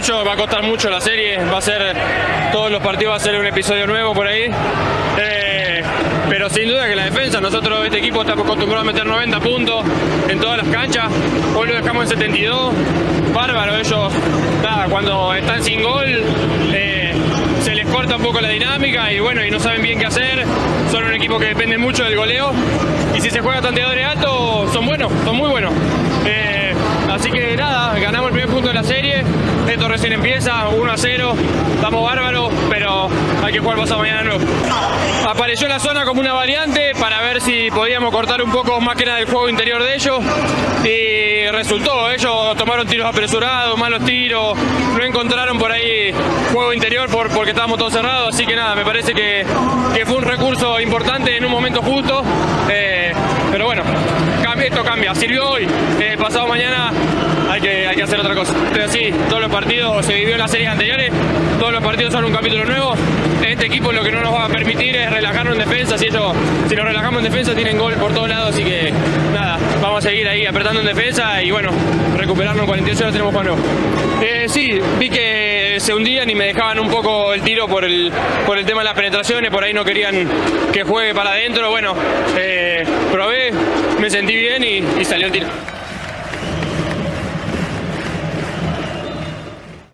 mucho, va a costar mucho la serie, todos los partidos va a ser un episodio nuevo por ahí. Pero sin duda que la defensa, nosotros este equipo está acostumbrado a meter 90 puntos en todas las canchas, hoy lo dejamos en 72, bárbaro, ellos, nada, cuando están sin gol, se les corta un poco la dinámica y bueno, y no saben bien qué hacer, son un equipo que depende mucho del goleo, y si se juega tanteadores altos, son buenos, son muy buenos. Así que nada, ganamos el primer punto de la serie, esto recién empieza, 1-0, estamos bárbaros, pero hay que jugar pasado mañana de nuevo. Apareció la zona como una variante para ver si podíamos cortar un poco más que nada el juego interior de ellos y resultó, ellos tomaron tiros apresurados, malos tiros, no encontraron por ahí juego interior porque estábamos todos cerrados, así que nada, me parece que fue un recurso importante en un momento justo, pero bueno, esto cambia, sirvió hoy, pasado mañana hay que hacer otra cosa. Pero sí, todos los partidos se vivió en las series anteriores, todos los partidos son un capítulo nuevo. Este equipo lo que no nos va a permitir es relajarnos en defensa, si nos relajamos en defensa tienen gol por todos lados, así que nada, vamos a seguir ahí apretando en defensa y bueno, recuperarnos en 48 horas tenemos para nuevo. Sí, vi que se hundían y me dejaban un poco el tiro por el tema de las penetraciones, por ahí no querían que juegue para adentro, bueno, probé, me sentí bien y salió el tiro.